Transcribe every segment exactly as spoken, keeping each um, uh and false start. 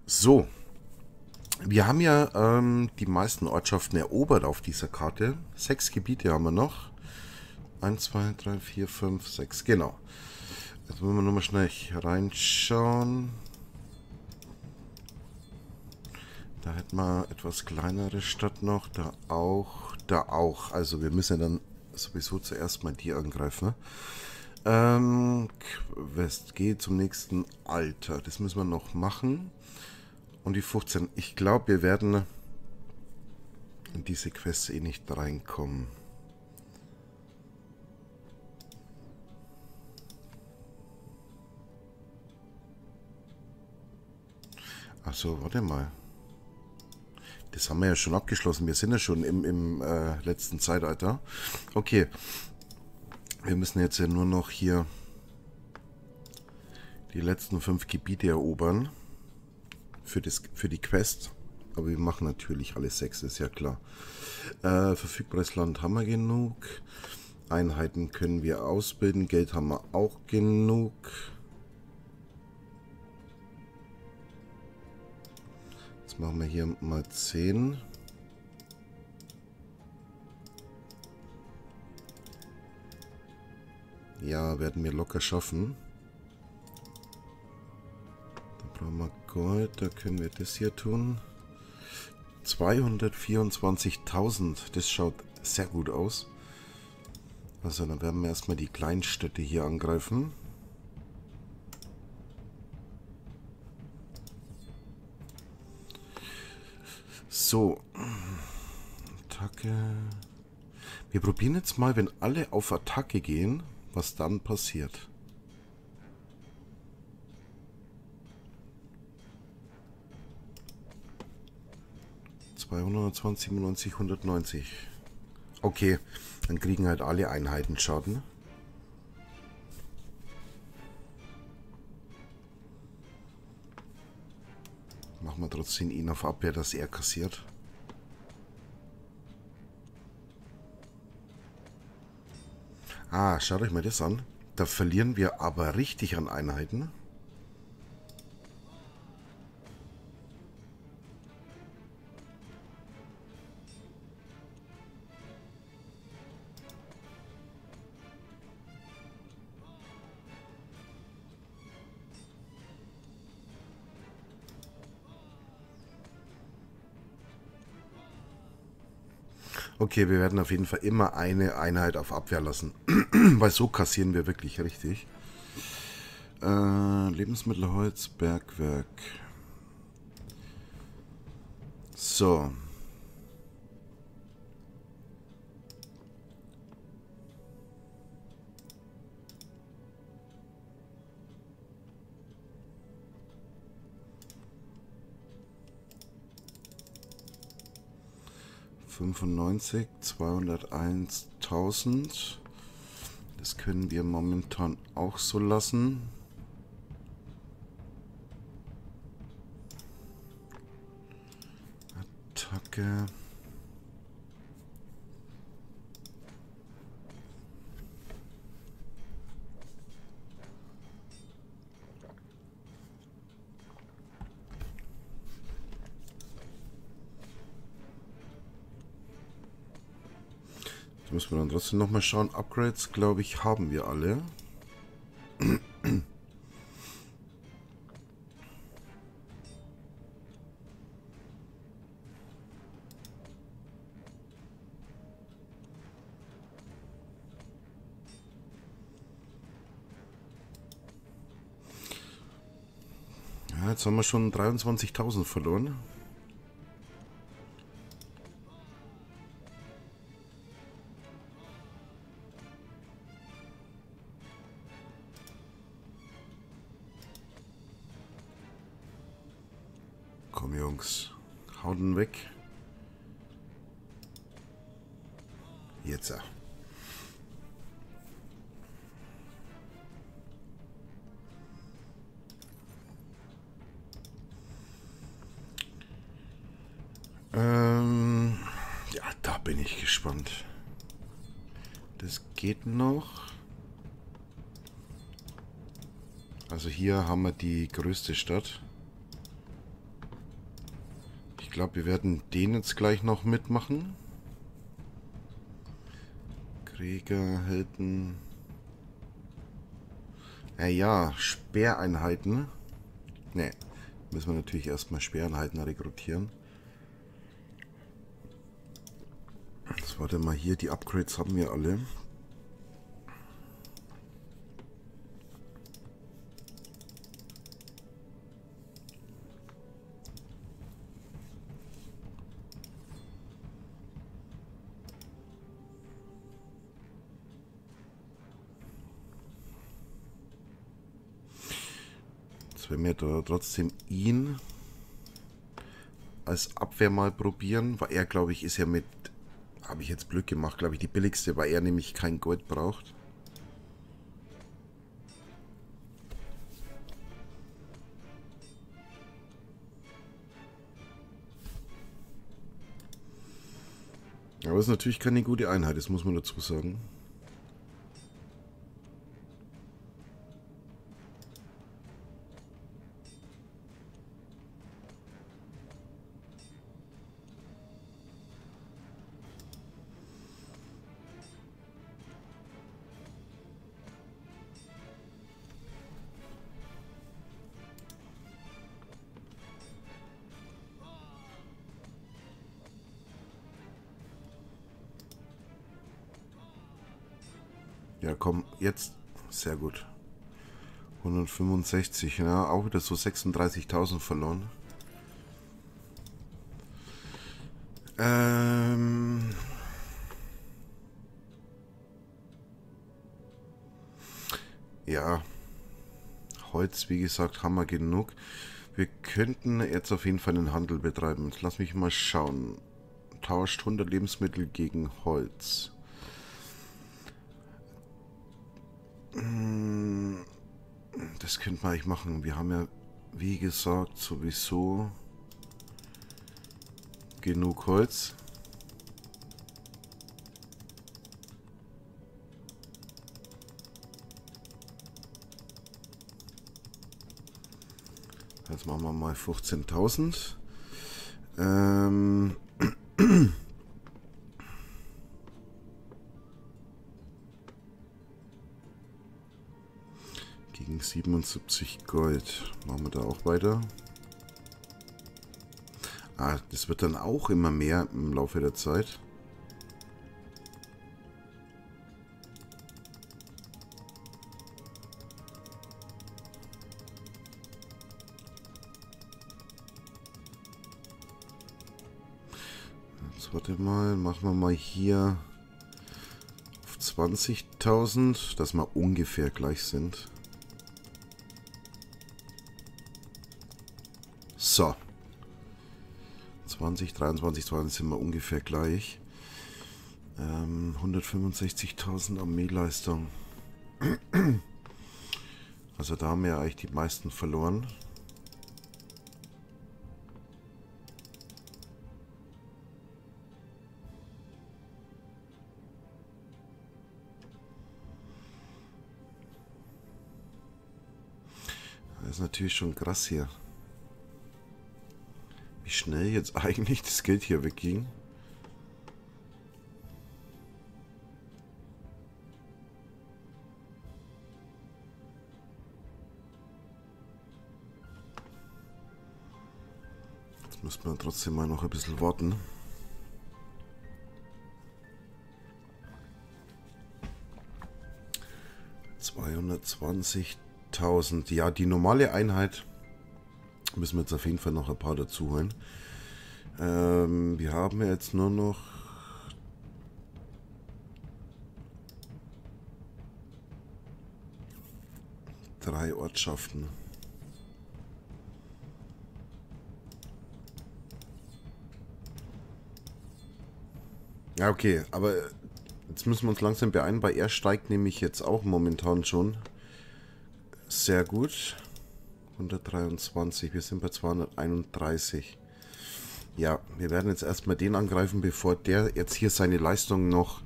So, wir haben ja ähm, die meisten Ortschaften erobert auf dieser Karte. Sechs Gebiete haben wir noch. Eins, zwei, drei, vier, fünf, sechs, genau. Jetzt müssen wir nochmal schnell reinschauen. Da hätten wir etwas kleinere Stadt noch. Da auch, da auch. Also wir müssen ja dann sowieso zuerst mal die angreifen. Ähm, Quest, geh zum nächsten Alter. Das müssen wir noch machen. Und die fünfzehn. Ich glaube, wir werden in diese Quests eh nicht reinkommen. Achso, warte mal. Das haben wir ja schon abgeschlossen. Wir sind ja schon im, im äh, letzten Zeitalter. Okay. Wir müssen jetzt ja nur noch hier die letzten fünf Gebiete erobern. Für, das, für die Quest. Aber wir machen natürlich alle sechs, ist ja klar. Äh, verfügbares Land haben wir genug. Einheiten können wir ausbilden. Geld haben wir auch genug. Jetzt machen wir hier mal zehn. Ja, werden wir locker schaffen. Da brauchen wir Gold, da können wir das hier tun. zweihundertvierundzwanzigtausend, das schaut sehr gut aus. Also dann werden wir erstmal die Kleinstädte hier angreifen. So. Attacke. Wir probieren jetzt mal, wenn alle auf Attacke gehen, was dann passiert. zweihundertzwanzig, siebenundneunzig, hundertneunzig. Okay, dann kriegen halt alle Einheiten Schaden. Machen wir trotzdem ihn auf Abwehr, dass er kassiert. Ah, schaut euch mal das an. Da verlieren wir aber richtig an Einheiten. Okay, wir werden auf jeden Fall immer eine Einheit auf Abwehr lassen. Weil so kassieren wir wirklich richtig. Äh, Lebensmittelholz, Bergwerk. So. fünfundneunzig, zweihunderteins, tausend. Das können wir momentan auch so lassen. Attacke. Müssen wir dann trotzdem nochmal schauen. Upgrades, glaube ich, haben wir alle. Ja, jetzt haben wir schon dreiundzwanzigtausend verloren. Komm, Jungs. Haut ihn weg. Jetzt. Ähm, ja, da bin ich gespannt. Das geht noch. Also hier haben wir die größte Stadt. glaube, wir werden den jetzt gleich noch mitmachen. Krieger, Helden. Ja, ja, Speereinheiten. Ne, müssen wir natürlich erstmal Speereinheiten rekrutieren. Jetzt warte mal hier, die Upgrades haben wir alle. Jetzt werden wir da trotzdem ihn als Abwehr mal probieren, weil er, glaube ich, ist ja mit, habe ich jetzt blöd gemacht, glaube ich, die billigste, weil er nämlich kein Gold braucht. Aber es ist natürlich keine gute Einheit, das muss man dazu sagen. Ja, komm, jetzt. Sehr gut. hundertfünfundsechzig, ja, auch wieder so sechsunddreißigtausend verloren. Ähm. Ja. Holz, wie gesagt, haben wir genug. Wir könnten jetzt auf jeden Fall einen Handel betreiben. Jetzt lass mich mal schauen. Tauscht hundert Lebensmittel gegen Holz. Das könnte man eigentlich machen. Wir haben ja, wie gesagt, sowieso genug Holz. Jetzt machen wir mal fünfzehntausend. Ähm... Gegen siebenundsiebzig Gold. Machen wir da auch weiter. Ah, das wird dann auch immer mehr im Laufe der Zeit. Jetzt warte mal, machen wir mal hier auf zwanzigtausend, dass wir ungefähr gleich sind. So. zwanzig, dreiundzwanzig, zweiundzwanzig sind wir ungefähr gleich. Ähm, hundertfünfundsechzigtausend Armeeleistung. Also da haben wir ja eigentlich die meisten verloren. Das ist natürlich schon krass hier. Wie schnell jetzt eigentlich das Geld hier wegging. Jetzt müssen wir trotzdem mal noch ein bisschen warten. zweihundertzwanzigtausend. Ja, die normale Einheit müssen wir jetzt auf jeden Fall noch ein paar dazu holen. Ähm, wir haben jetzt nur noch drei Ortschaften. Ja, okay, aber jetzt müssen wir uns langsam beeilen, weil er steigt nämlich jetzt auch momentan schon sehr gut. hundertdreiundzwanzig, wir sind bei zweihunderteinunddreißig. Ja, wir werden jetzt erstmal den angreifen, bevor der jetzt hier seine Leistung noch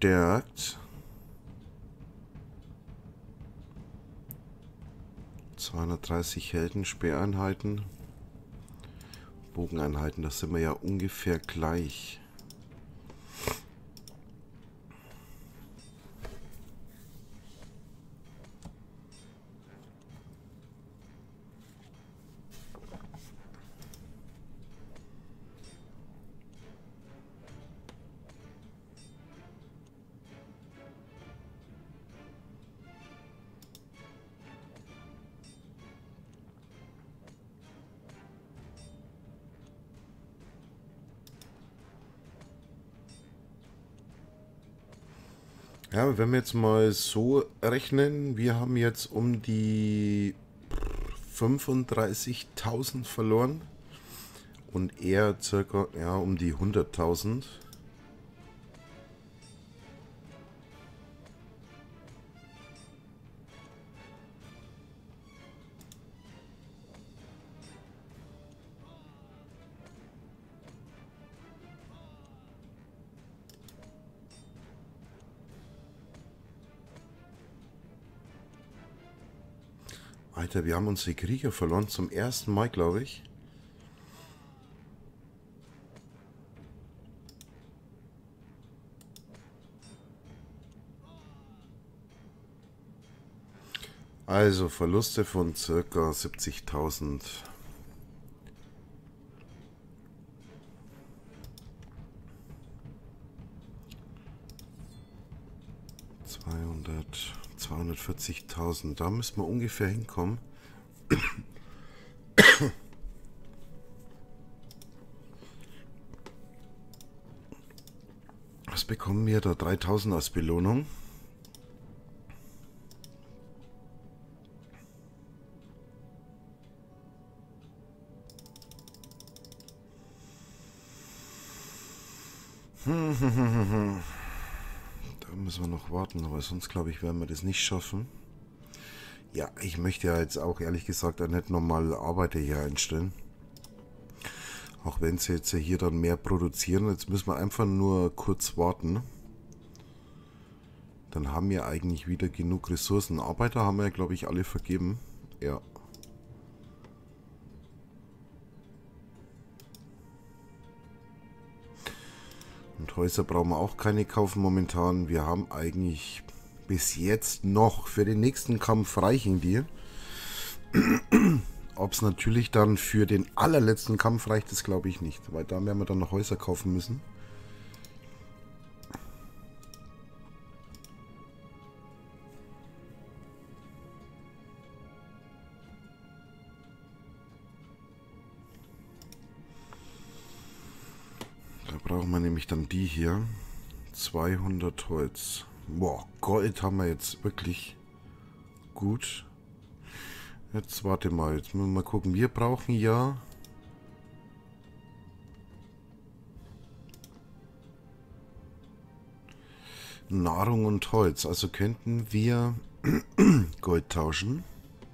verstärkt. zweihundertdreißig Heldenspeereinheiten. Bogeneinheiten, das sind wir ja ungefähr gleich. Ja, wenn wir jetzt mal so rechnen, wir haben jetzt um die fünfunddreißigtausend verloren und er circa ja, um die hunderttausend. Alter, wir haben unsere Krieger verloren zum ersten Mal, glaube ich. Also Verluste von circa siebzigtausend. zweihundert, zweihundertvierzigtausend, da müssen wir ungefähr hinkommen. Was bekommen wir da? dreitausend als Belohnung. Hm, hm, hm, hm, hm. Da müssen wir noch warten, aber sonst glaube ich, werden wir das nicht schaffen. Ja, ich möchte ja jetzt auch ehrlich gesagt auch nicht normal Arbeiter hier einstellen. Auch wenn sie jetzt hier dann mehr produzieren. Jetzt müssen wir einfach nur kurz warten. Dann haben wir eigentlich wieder genug Ressourcen. Arbeiter haben wir, glaube ich, alle vergeben. Ja. Und Häuser brauchen wir auch keine kaufen momentan. Wir haben eigentlich bis jetzt noch für den nächsten Kampf reichen die. Ob es natürlich dann für den allerletzten Kampf reicht, das glaube ich nicht. Weil da werden wir dann noch Häuser kaufen müssen. Da brauchen wir nämlich dann die hier. zweihundert Holz. Boah, Gold haben wir jetzt wirklich gut. Jetzt warte mal, jetzt müssen wir mal gucken. Wir brauchen ja Nahrung und Holz. Also könnten wir Gold tauschen.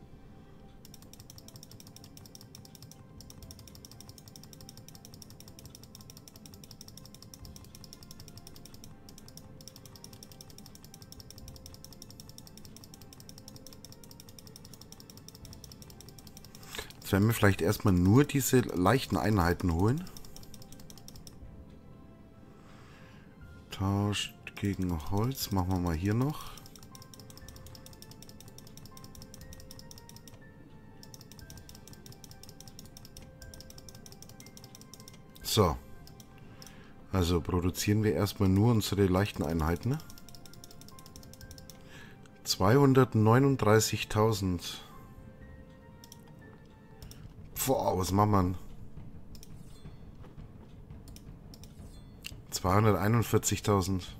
Jetzt werden wir vielleicht erstmal nur diese leichten Einheiten holen. Tauscht gegen Holz. Machen wir mal hier noch. So. Also produzieren wir erstmal nur unsere leichten Einheiten. zweihundertneununddreißigtausend. Boah, was machen wir? zweihunderteinundvierzigtausend.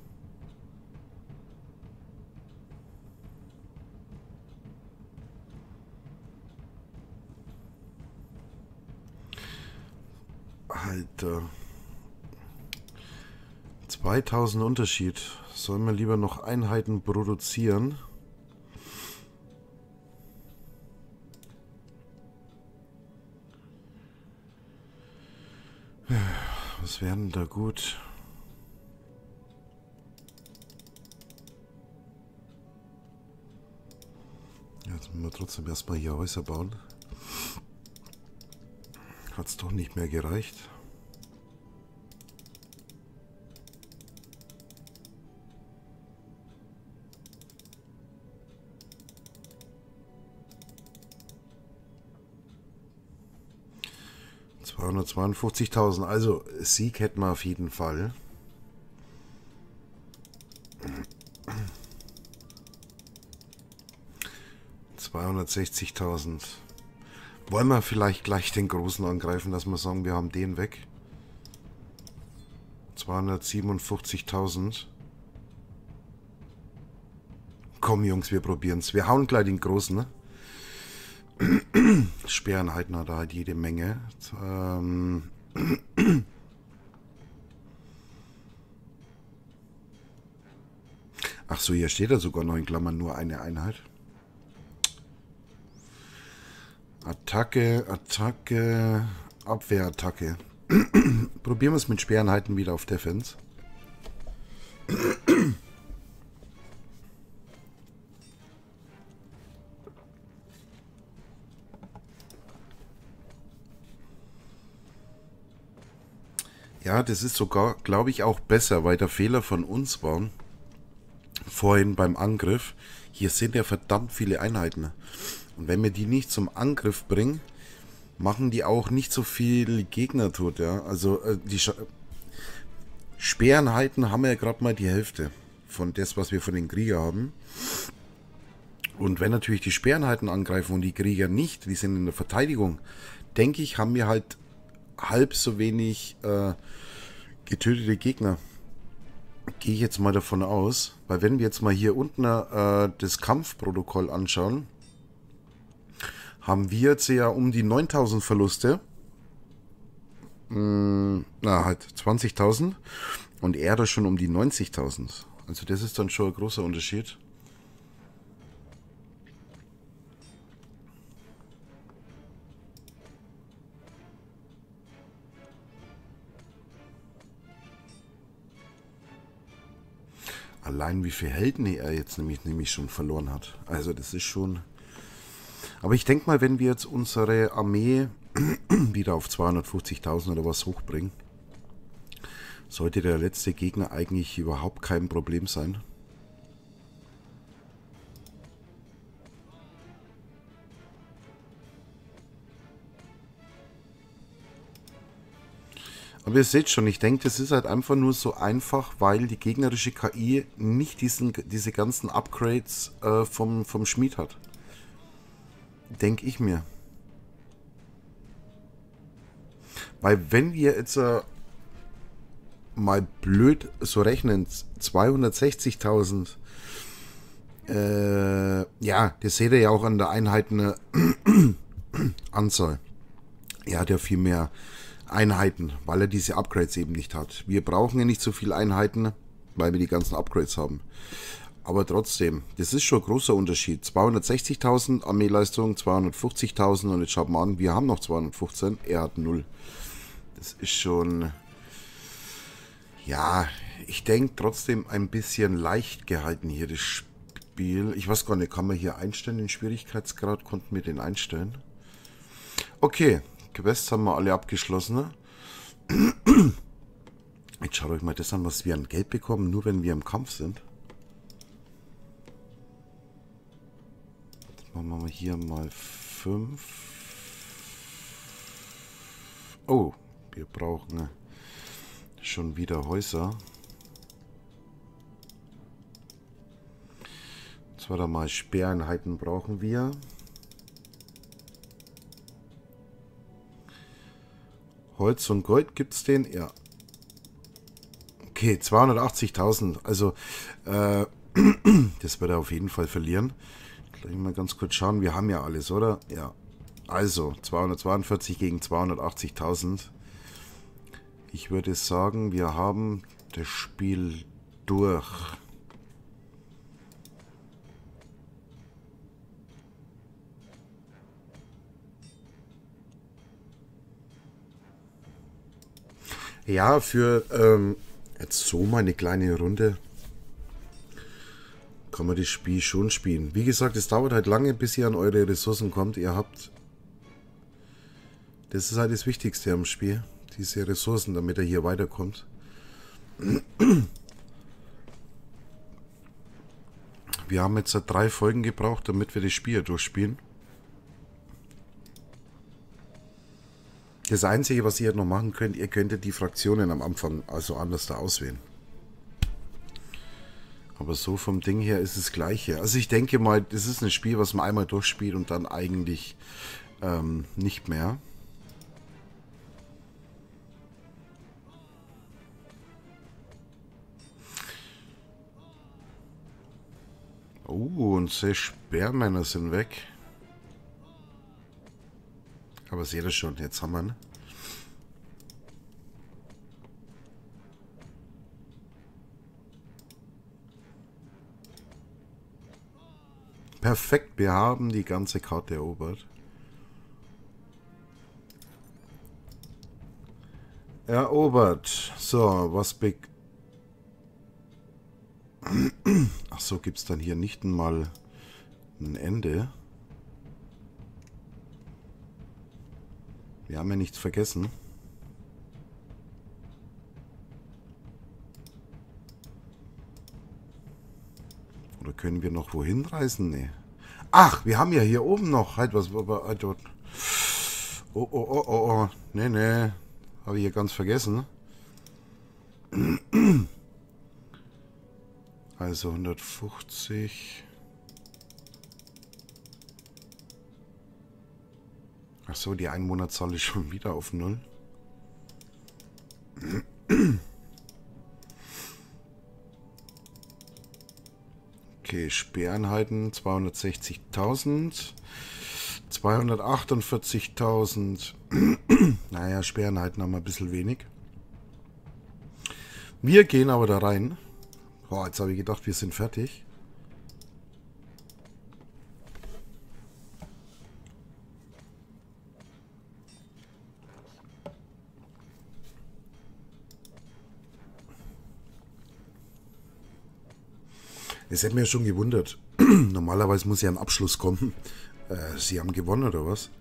Alter. zweitausend Unterschied. Sollen wir lieber noch Einheiten produzieren? Was wäre denn da gut? Ja, Jetzt müssen wir trotzdem erstmal hier Häuser bauen. Hat es doch nicht mehr gereicht. zweihundertzweiundfünfzigtausend, also Sieg hätten wir auf jeden Fall. zweihundertsechzigtausend. Wollen wir vielleicht gleich den Großen angreifen, dass wir sagen, wir haben den weg. zweihundertsiebenundfünfzigtausend. Komm Jungs, wir probieren es. Wir hauen gleich den Großen, ne? Sperrenheiten hat er halt jede Menge. Ähm Ach so, hier steht er sogar noch in Klammern nur eine Einheit. Attacke, Attacke, Abwehrattacke. Probieren wir es mit Sperrenheiten wieder auf Defense. Ja, das ist sogar, glaube ich, auch besser, weil der Fehler von uns war, vorhin beim Angriff, hier sind ja verdammt viele Einheiten. Und wenn wir die nicht zum Angriff bringen, machen die auch nicht so viel Gegner tot, ja. Also äh, die Sch Sperrenheiten haben wir ja gerade mal die Hälfte von das, was wir von den Krieger haben. Und wenn natürlich die Sperrenheiten angreifen und die Krieger nicht, die sind in der Verteidigung, denke ich, haben wir halt halb so wenig äh, getötete Gegner. Gehe ich jetzt mal davon aus, weil wenn wir jetzt mal hier unten äh, das Kampfprotokoll anschauen, haben wir jetzt ja um die neuntausend Verluste. Hm, na, halt zwanzigtausend. Und er da schon um die neunzigtausend. Also das ist dann schon ein großer Unterschied. Allein wie viele Helden er jetzt nämlich, nämlich schon verloren hat. Also das ist schon... Aber ich denke mal, wenn wir jetzt unsere Armee wieder auf zweihundertfünfzigtausend oder was hochbringen, sollte der letzte Gegner eigentlich überhaupt kein Problem sein. Aber ihr seht schon, ich denke, das ist halt einfach nur so einfach, weil die gegnerische K I nicht diesen, diese ganzen Upgrades äh, vom, vom Schmied hat. Denke ich mir. Weil wenn wir jetzt äh, mal blöd so rechnen, zweihundertsechzigtausend, äh, ja, das seht ihr ja auch an der Einheitenanzahl. Er hat ja viel mehr Einheiten, weil er diese Upgrades eben nicht hat. Wir brauchen ja nicht so viele Einheiten, weil wir die ganzen Upgrades haben. Aber trotzdem, das ist schon ein großer Unterschied. zweihundertsechzigtausend Armeeleistung, zweihundertfünfzigtausend und jetzt schaut mal an, wir haben noch zweihundertfünfzehn, er hat null. Das ist schon, ja, ich denke trotzdem ein bisschen leicht gehalten hier das Spiel. Ich weiß gar nicht, kann man hier einstellen, den Schwierigkeitsgrad, konnten wir den einstellen? Okay, Quests haben wir alle abgeschlossen. Jetzt schaut euch mal das an, was wir an Geld bekommen, nur wenn wir im Kampf sind. Jetzt machen wir mal hier mal fünf. Oh, wir brauchen schon wieder Häuser. Jetzt warte mal, Sperrenheiten brauchen wir. Holz und Gold gibt es den? Ja. Okay, zweihundertachtzigtausend. Also, äh, das wird er auf jeden Fall verlieren. Gleich mal ganz kurz schauen. Wir haben ja alles, oder? Ja. Also, zweihundertzweiundvierzig gegen zweihundertachtzigtausend. Ich würde sagen, wir haben das Spiel durch. Ja, für ähm, jetzt so mal eine kleine Runde kann man das Spiel schon spielen. Wie gesagt, es dauert halt lange, bis ihr an eure Ressourcen kommt. Ihr habt... Das ist halt das Wichtigste am Spiel. Diese Ressourcen, damit er hier weiterkommt. Wir haben jetzt drei Folgen gebraucht, damit wir das Spiel durchspielen. Das Einzige, was ihr noch machen könnt, ihr könntet die Fraktionen am Anfang also anders da auswählen. Aber so vom Ding her ist es das Gleiche. Also ich denke mal, das ist ein Spiel, was man einmal durchspielt und dann eigentlich ähm, nicht mehr. Oh, unsere Sperrmänner sind weg. Aber seht ihr schon, jetzt haben wir ihn. Perfekt, wir haben die ganze Karte erobert. Erobert. So, was be... Ach so, gibt es dann hier nicht mal ein Ende? Wir haben ja nichts vergessen. Oder können wir noch wohin reisen? Nee. Ach, wir haben ja hier oben noch. Halt, was war halt dort? Oh, oh, oh, oh, oh. Nee, nee. Habe ich hier ganz vergessen. Also hundertfünfzig. Ach so, die Einwohnerzahl ist schon wieder auf null. Okay, Sperreinheiten zweihundertsechzigtausend. zweihundertachtundvierzigtausend. Naja, Sperreinheiten haben wir ein bisschen wenig. Wir gehen aber da rein. Boah, jetzt habe ich gedacht, wir sind fertig. Es hätte mir schon gewundert. Normalerweise muss ja ein Abschluss kommen. Äh, Sie haben gewonnen, oder was?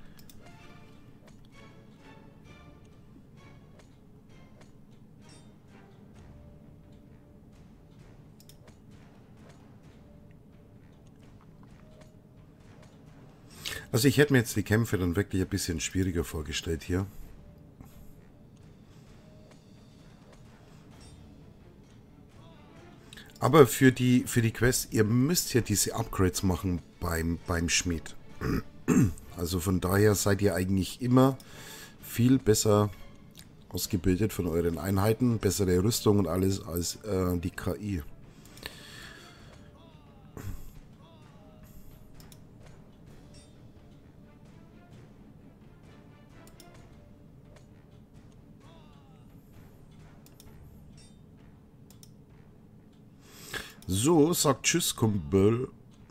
Also ich hätte mir jetzt die Kämpfe dann wirklich ein bisschen schwieriger vorgestellt hier. Aber für die, für die Quest, ihr müsst ja diese Upgrades machen beim, beim Schmied. Also von daher seid ihr eigentlich immer viel besser ausgebildet von euren Einheiten, bessere Rüstung und alles als äh, die K I. So, sagt tschüss, Kumpel.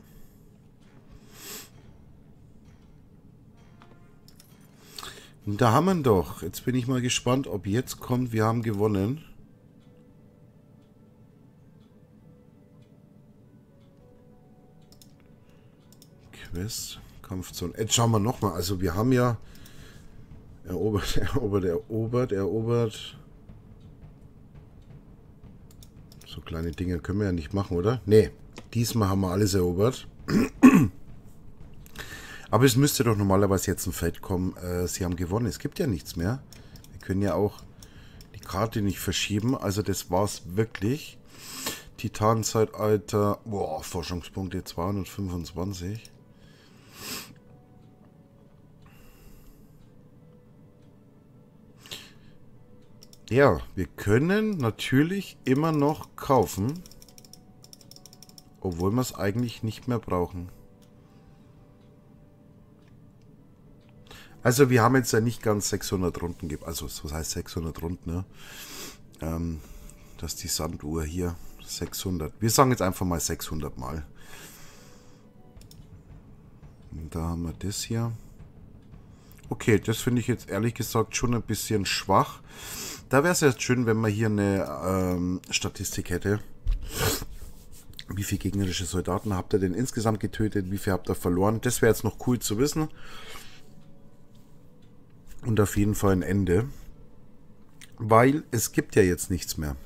Da haben wir ihn doch. Jetzt bin ich mal gespannt, ob jetzt kommt, wir haben gewonnen. Quest, Kampfzone. Jetzt schauen wir nochmal. Also wir haben ja erobert, erobert, erobert, erobert. So kleine Dinge können wir ja nicht machen, oder? Nee, diesmal haben wir alles erobert. Aber es müsste doch normalerweise jetzt ein Feld kommen. Äh, sie haben gewonnen. Es gibt ja nichts mehr. Wir können ja auch die Karte nicht verschieben. Also das war's wirklich. Titanzeitalter. Boah, Forschungspunkte zweihundertfünfundzwanzig. Ja, wir können natürlich immer noch kaufen. Obwohl wir es eigentlich nicht mehr brauchen. Also wir haben jetzt ja nicht ganz sechshundert Runden gegeben. Also was heißt sechshundert Runden, ne? Ähm, dass die Sanduhr hier sechshundert. Wir sagen jetzt einfach mal sechshundert Mal. Und da haben wir das hier. Okay, das finde ich jetzt ehrlich gesagt schon ein bisschen schwach. Da wäre es jetzt schön, wenn man hier eine ähm, Statistik hätte. Wie viele gegnerische Soldaten habt ihr denn insgesamt getötet? Wie viel habt ihr verloren? Das wäre jetzt noch cool zu wissen. Und auf jeden Fall ein Ende. Weil es gibt ja jetzt nichts mehr.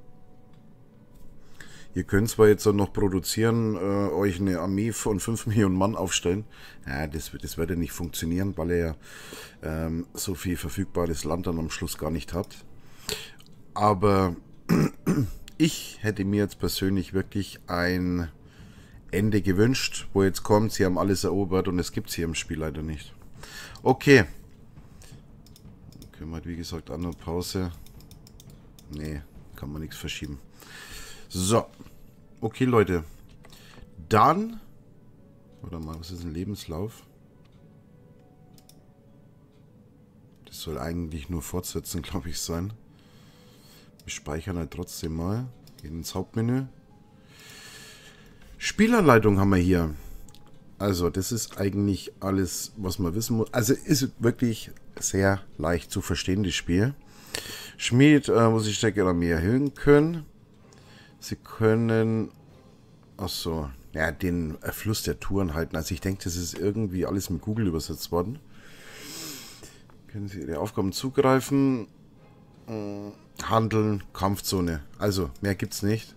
Ihr könnt zwar jetzt noch produzieren, äh, euch eine Armee von fünf Millionen Mann aufstellen. Ja, das, das wird ja nicht funktionieren, weil ihr ja ähm, so viel verfügbares Land dann am Schluss gar nicht habt. Aber ich hätte mir jetzt persönlich wirklich ein Ende gewünscht, wo jetzt kommt, sie haben alles erobert und es gibt es hier im Spiel leider nicht. Okay. Können wir, wie gesagt, andere Pause. Nee, kann man nichts verschieben. So. Okay, Leute. Dann. Oder mal, was ist ein Lebenslauf? Das soll eigentlich nur fortsetzen, glaube ich, sein. Wir speichern halt trotzdem mal. Gehen ins Hauptmenü. Spielanleitung haben wir hier. Also, das ist eigentlich alles, was man wissen muss. Also, ist wirklich sehr leicht zu verstehen, das Spiel. Schmied, äh, wo Sie Stärke-Armee erhöhen können. Sie können, achso, ja, den Fluss der Touren halten. Also, ich denke, das ist irgendwie alles mit Google übersetzt worden. Können Sie Ihre Aufgaben zugreifen. Handeln, Kampfzone. Also, mehr gibt's nicht.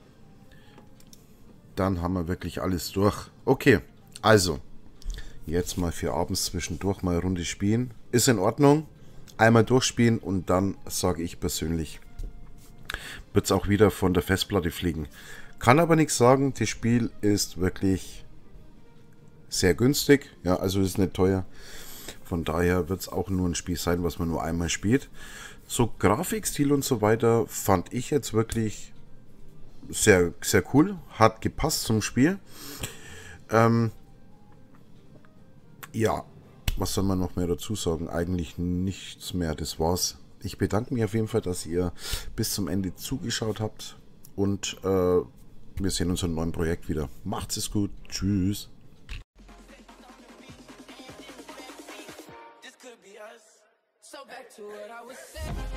Dann haben wir wirklich alles durch. Okay, also, jetzt mal für abends zwischendurch mal eine Runde spielen. Ist in Ordnung. Einmal durchspielen und dann, sage ich persönlich, wird es auch wieder von der Festplatte fliegen. Kann aber nichts sagen, das Spiel ist wirklich sehr günstig. Ja, also ist nicht teuer. Von daher wird es auch nur ein Spiel sein, was man nur einmal spielt. So Grafikstil und so weiter fand ich jetzt wirklich sehr, sehr cool. Hat gepasst zum Spiel. Ähm, ja, was soll man noch mehr dazu sagen? Eigentlich nichts mehr, das war's. Ich bedanke mich auf jeden Fall, dass ihr bis zum Ende zugeschaut habt. Und äh, wir sehen uns im neuen Projekt wieder. Macht's es gut. Tschüss. So back to what I was saying.